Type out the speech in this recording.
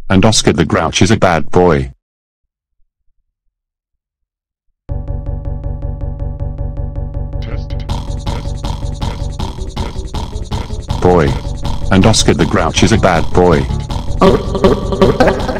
and Oscar the Grouch is a bad boy. Boy. And Oscar the Grouch is a bad boy.